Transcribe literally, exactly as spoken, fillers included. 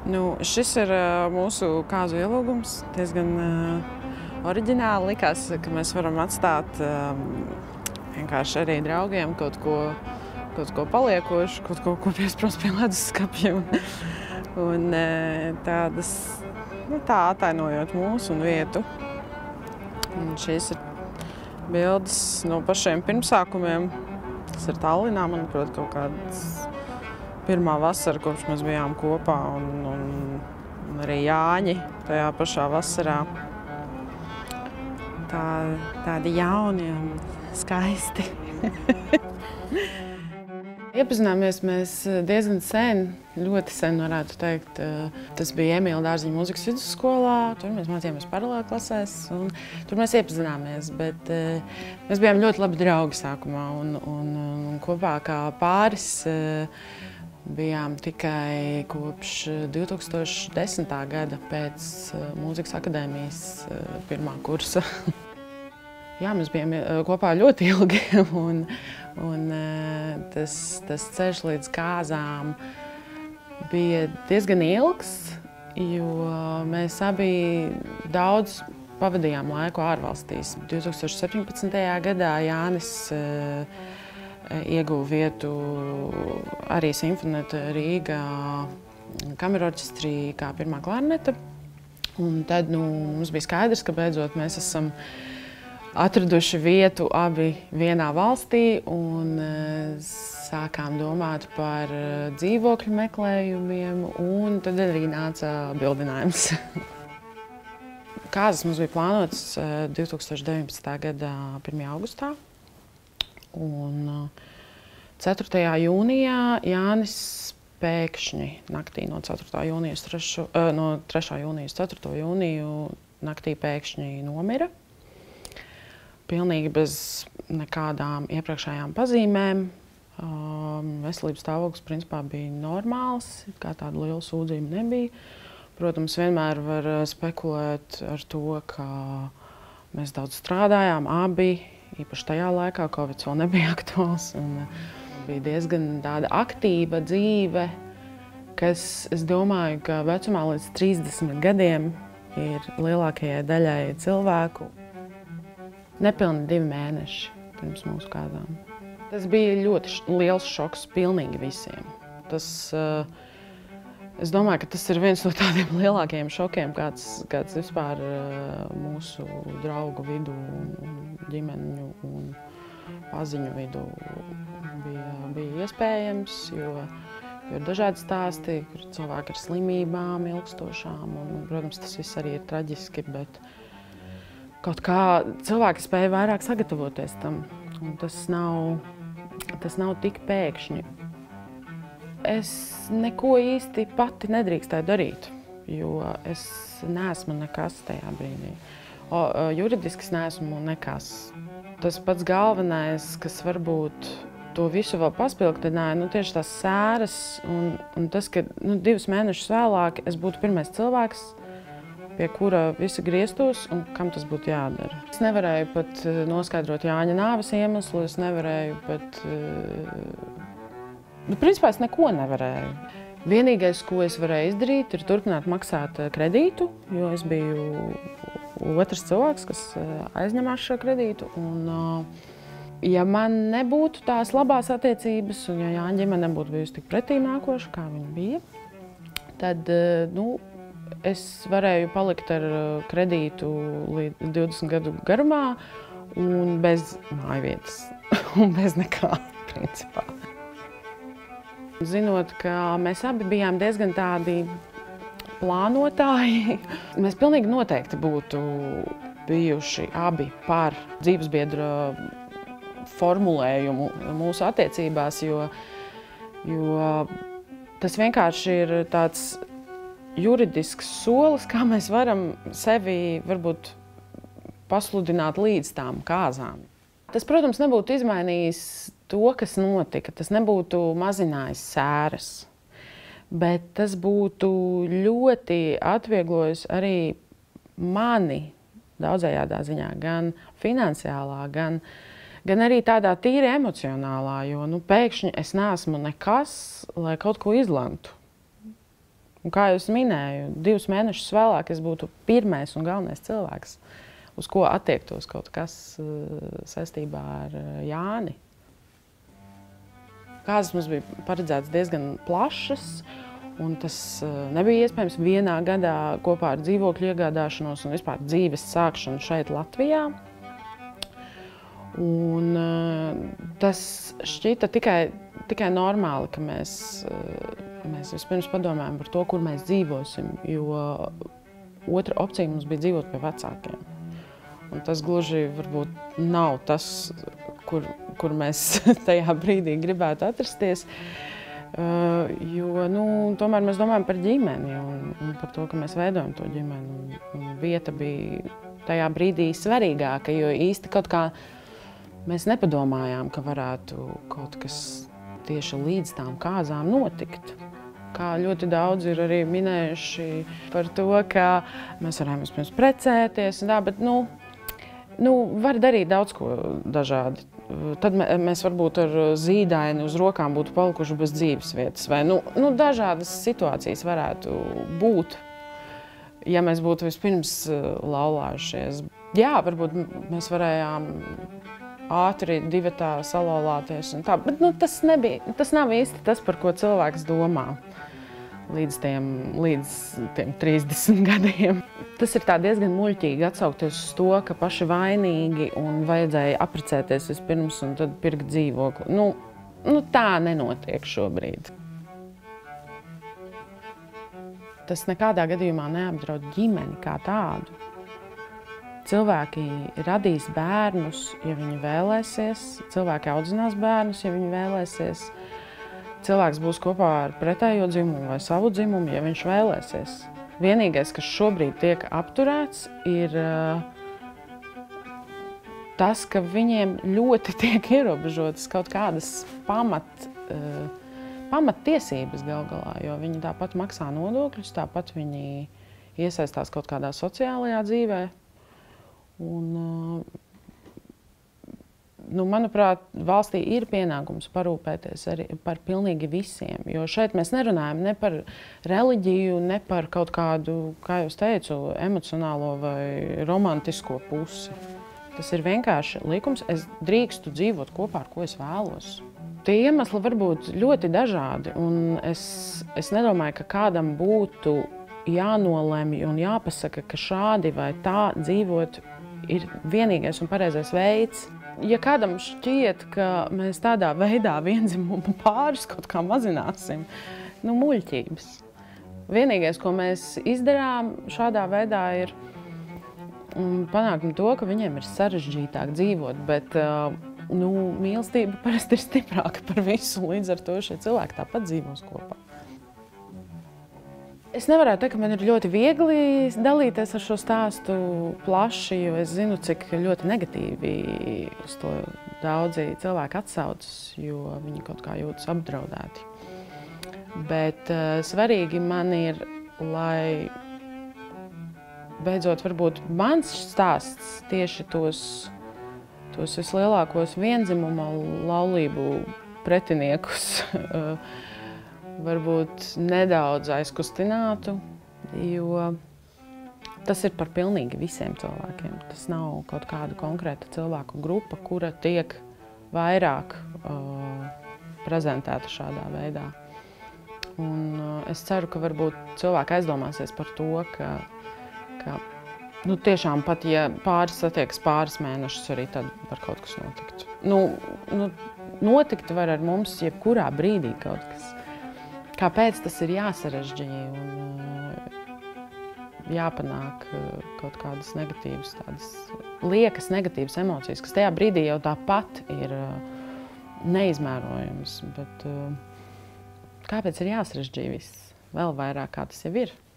Nu, šis ir uh, mūsu kāzu ielūgums. Diezgan uh, oriģināli likās, ka mēs varam atstāt um, vienkārši arī draugiem kaut ko, kaut ko paliekošu, kaut ko, ko piesprost pie leduskapja. Un uh, tādas, nu, tā atainojot mūsu un vietu. Un šīs ir bildes no pašiem pirmsākumiem. Tas ir Tallinā, manuprāt, kaut kāds pirmā vasara, kopš mēs bijām kopā, un, un, un arī Jāņi tajā pašā vasarā. Tā, tādi jauni un skaisti. Iepazināmies mēs diezgan sen, ļoti sen varētu teikt. Tas bija Emīla Dārziņa mūzikas vidusskolā, tur mēs mācījāmies paralēlklasēs, un tur mēs iepazināmies, bet mēs bijām ļoti labi draugi sākumā, un, un, un kopā kā pāris bijām tikai kopš divi tūkstoši desmitā gada pēc mūzikas akadēmijas pirmā kursa. Jā, mēs bijām kopā ļoti ilgi, un, un tas, tas ceļš līdz kāzām bija diezgan ilgs, jo mēs abi daudz pavadījām laiku ārvalstīs. divi tūkstoši septiņpadsmitajā gadā Jānis ieguva vietu arī Simfonēta Rīgā kamerorķestrī kā pirmā klarneta. Un tad nu, mums bija skaidrs, ka beidzot mēs esam atraduši vietu abi vienā valstī un sākām domāt par dzīvokļu meklējumiem, un tad arī nāca bildinājums. Kāzas mums bija plānotas divi tūkstoši deviņpadsmitā gada pirmajā augustā. Un ceturtajā jūnijā Jānis pēkšņi naktī no ceturtā jūnija uz trešo, no trešā jūnija uz ceturto jūniju naktī pēkšņi nomira. Pilnīgi bez nekādām iepriekšējām pazīmēm. Veselības stāvoklis principā bija normāls, kā tāda liela sūdzība nebija. Protams, vienmēr var spekulēt ar to, ka mēs daudz strādājām, abi. Īpaši tajā laikā Covid vēl nebija aktuāls, un bija diezgan tāda aktīva dzīve, kas, es domāju, ka vecumā līdz trīsdesmit gadiem ir lielākajai daļai cilvēku nepilni divi mēneši pirms mūsu kāzām. Tas bija ļoti liels šoks pilnīgi visiem. Tas, es domāju, ka tas ir viens no tādiem lielākajiem šokiem, kāds, kāds vispār mūsu draugu vidū, ģimeņu un paziņu vidū bija, bija iespējams, jo, jo ir dažādi stāsti, kur cilvēki ar slimībām ilgstošām, un, protams, tas viss arī ir traģiski, bet kaut kā cilvēki spēja vairāk sagatavoties tam, un tas nav, tas nav tik pēkšņi. Es neko īsti pati nedrīkstēju darīt, jo es neesmu nekas tajā brīdī. O, juridiski es neesmu nekas. Tas pats galvenais, kas varbūt to visu vēl paspilgtināja, nu tieši tās sēras un, un tas, ka nu, divus mēnešus vēlāk es būtu pirmais cilvēks, pie kura visi grieztos un kam tas būtu jādara. Es nevarēju pat noskaidrot Jāņa nāves iemeslu, es nevarēju pat... Nu, principā es neko nevarēju. Vienīgais, ko es varēju izdarīt, ir turpināt maksāt kredītu, jo es biju otrs cilvēks, kas aizņemās šo kredītu. Un, ja man nebūtu tās labās attiecības, un ja Jāņa ģimene nebūtu bijusi tik pretīm nākoša, kā viņa bija, tad nu, es varēju palikt ar kredītu līdz divdesmit gadu garumā un bez mājvietas un bez nekā, principā. Zinot, ka mēs abi bijām diezgan tādi plānotāji, mēs pilnīgi noteikti būtu bijuši abi par dzīvesbiedra formulējumu mūsu attiecībās, jo, jo tas vienkārši ir tāds juridisks solis, kā mēs varam sevi varbūt pasludināt līdz tām kāzām. Tas, protams, nebūtu izmainījis to, kas notika, tas nebūtu mazinājis sēras, bet tas būtu ļoti atvieglojis arī mani daudzējādā ziņā, gan finansiālā, gan, gan arī tādā tīri emocionālā, jo nu, pēkšņi es neesmu nekas, lai kaut ko izlemtu. Un kā jau es minēju, divus mēnešus vēlāk es būtu pirmais un galvenais cilvēks, uz ko attiektos kaut kas saistībā ar Jāni. Kāzas mums bija paredzētas diezgan plašas, un tas nebija iespējams vienā gadā kopā ar dzīvokļu iegādāšanos un vispār dzīves sākšanu šeit Latvijā. Un tas šķita tikai, tikai normāli, ka mēs, mēs vispirms padomājam par to, kur mēs dzīvosim, jo otra opcija mums bija dzīvot pie vecākiem. Un tas gluži varbūt nav tas, kur, kur mēs tajā brīdī gribētu atrasties, uh, jo nu, tomēr mēs domājam par ģimeni un, un par to, ka mēs veidojam to ģimeni. Un, un vieta bija tajā brīdī svarīgāka, jo īsti kaut kā mēs nepadomājām, ka varētu kaut kas tieši līdz tām kāzām notikt. Kā ļoti daudz ir arī minējuši par to, ka mēs varējām vispirms precēties, un tā, bet nu, nu, var darīt daudz ko dažādi. Tad mēs varbūt ar zīdaini uz rokām būtu palikuši bez dzīves vietas, vai nu, nu, dažādas situācijas varētu būt, ja mēs būtu vispirms laulājušies. Jā, varbūt mēs varējām ātri divatā salauzties un tā, bet nu, tas, nebija, tas nav īsti tas, par ko cilvēks domā līdz tiem, līdz tiem trīsdesmit gadiem. Tas ir tā diezgan muļķīgi atsaukties uz to, ka paši vainīgi un vajadzēja apprecēties vispirms un tad pirkt dzīvokli. Nu, nu tā nenotiek šobrīd. Tas nekādā gadījumā neapdraud ģimeni kā tādu. Cilvēki radīs bērnus, ja viņi vēlēsies, cilvēki audzinās bērnus, ja viņi vēlēsies. Cilvēks būs kopā ar pretējo dzimumu vai savu dzimumu, ja viņš vēlēsies. Vienīgais, kas šobrīd tiek apturēts, ir uh, tas, ka viņiem ļoti tiek ierobežotas kaut kādas pamat, uh, pamattiesības gal galā, jo viņi tāpat maksā nodokļus, tāpat viņi iesaistās kaut kādā sociālajā dzīvē. Un, uh, Nu, manuprāt, valstī ir pienākums parūpēties arī par pilnīgi visiem, jo šeit mēs nerunājam ne par reliģiju, ne par kaut kādu, kā jau teicu, emocionālo vai romantisko pusi. Tas ir vienkārši likums, es drīkstu dzīvot kopā, ar ko es vēlos. Tie iemesli var būt ļoti dažādi, un es, es nedomāju, ka kādam būtu jānolemj un jāpasaka, ka šādi vai tā dzīvot ir vienīgais un pareizais veids. Ja kādam šķiet, ka mēs tādā veidā viendzimumu pāris kaut kā mazināsim, nu muļķības. Vienīgais, ko mēs izdarām šādā veidā, ir panākt to, ka viņiem ir sarežģītāk dzīvot, bet nu, mīlestība parasti ir stiprāka par visu, līdz ar to šie cilvēki tāpat dzīvos kopā. Es nevarētu teikt, ka man ir ļoti viegli dalīties ar šo stāstu plaši, jo es zinu, cik ļoti negatīvi uz to daudzi cilvēki atsaucas, jo viņi kaut kā jūtas apdraudēti. Bet uh, svarīgi man ir, lai beidzot varbūt mans stāsts tieši tos, tos vislielākos vienzimuma laulību pretiniekus varbūt nedaudz aizkustinātu, jo tas ir par pilnīgi visiem cilvēkiem. Tas nav kaut kāda konkrēta cilvēku grupa, kura tiek vairāk uh, prezentēta šādā veidā. Un uh, es ceru, ka varbūt cilvēki aizdomāsies par to, ka, ka nu, tiešām pat, ja pāris satiekas pāris mēnešus, arī tad var kaut kas notikt. Nu, nu, notikt var ar mums jebkurā brīdī kaut kas. Kāpēc tas ir jāsarežģīja un jāpanāk kaut kādas negatīvas, tādas liekas negatīvas emocijas, kas tajā brīdī jau tāpat ir neizmērojamas, bet kāpēc ir jāsarežģīja viss? Vēl vairāk, kā tas jau ir.